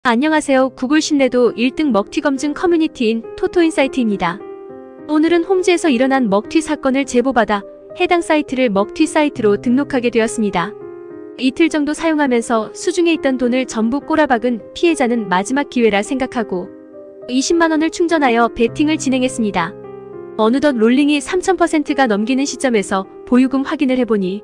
안녕하세요. 구글 신뢰도 1등 먹튀 검증 커뮤니티인 토토인사이트입니다. 오늘은 홈즈에서 일어난 먹튀 사건을 제보받아 해당 사이트를 먹튀 사이트로 등록하게 되었습니다. 이틀 정도 사용하면서 수중에 있던 돈을 전부 꼬라박은 피해자는 마지막 기회라 생각하고 20만원을 충전하여 베팅을 진행했습니다. 어느덧 롤링이 3000%가 넘기는 시점에서 보유금 확인을 해보니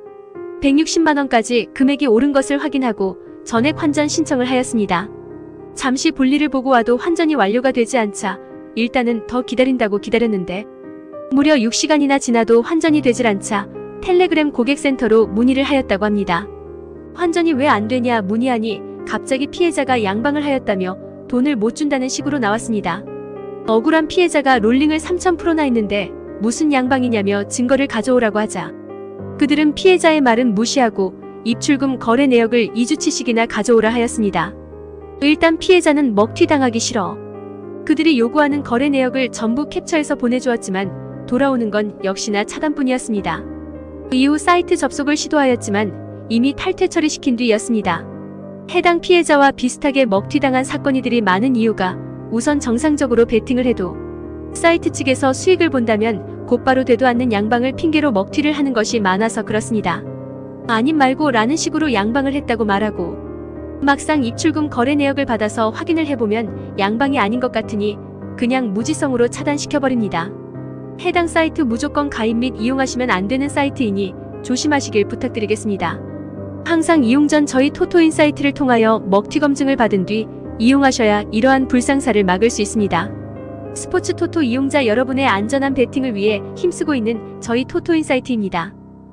160만원까지 금액이 오른 것을 확인하고 전액 환전 신청을 하였습니다. 잠시 볼일을 보고 와도 환전이 완료가 되지 않자 일단은 더 기다린다고 기다렸는데 무려 6시간이나 지나도 환전이 되질 않자 텔레그램 고객센터로 문의를 하였다고 합니다. 환전이 왜 안 되냐 문의하니 갑자기 피해자가 양방을 하였다며 돈을 못 준다는 식으로 나왔습니다. 억울한 피해자가 롤링을 3000%나 했는데 무슨 양방이냐며 증거를 가져오라고 하자 그들은 피해자의 말은 무시하고 입출금 거래 내역을 2주치씩이나 가져오라 하였습니다. 일단 피해자는 먹튀당하기 싫어 그들이 요구하는 거래 내역을 전부 캡처해서 보내주었지만 돌아오는 건 역시나 차단뿐이었습니다. 이후 사이트 접속을 시도하였지만 이미 탈퇴 처리시킨 뒤였습니다. 해당 피해자와 비슷하게 먹튀당한 사건이들이 많은 이유가 우선 정상적으로 베팅을 해도 사이트 측에서 수익을 본다면 곧바로 되도 않는 양방을 핑계로 먹튀를 하는 것이 많아서 그렇습니다. 아님 말고 라는 식으로 양방을 했다고 말하고 막상 입출금 거래 내역을 받아서 확인을 해보면 양방이 아닌 것 같으니 그냥 무지성으로 차단시켜버립니다. 해당 사이트 무조건 가입 및 이용하시면 안 되는 사이트이니 조심하시길 부탁드리겠습니다. 항상 이용 전 저희 토토인사이트를 통하여 먹튀 검증을 받은 뒤 이용하셔야 이러한 불상사를 막을 수 있습니다. 스포츠 토토 이용자 여러분의 안전한 베팅을 위해 힘쓰고 있는 저희 토토인사이트입니다.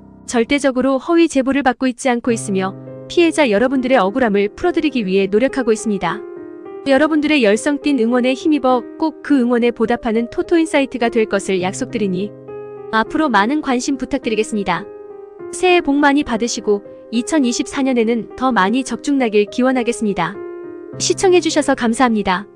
절대적으로 허위 제보를 받고 있지 않고 있으며 피해자 여러분들의 억울함을 풀어드리기 위해 노력하고 있습니다. 여러분들의 열성띤 응원에 힘입어 꼭 그 응원에 보답하는 토토인사이트가 될 것을 약속드리니 앞으로 많은 관심 부탁드리겠습니다. 새해 복 많이 받으시고 2024년에는 더 많이 적중나길 기원하겠습니다. 시청해주셔서 감사합니다.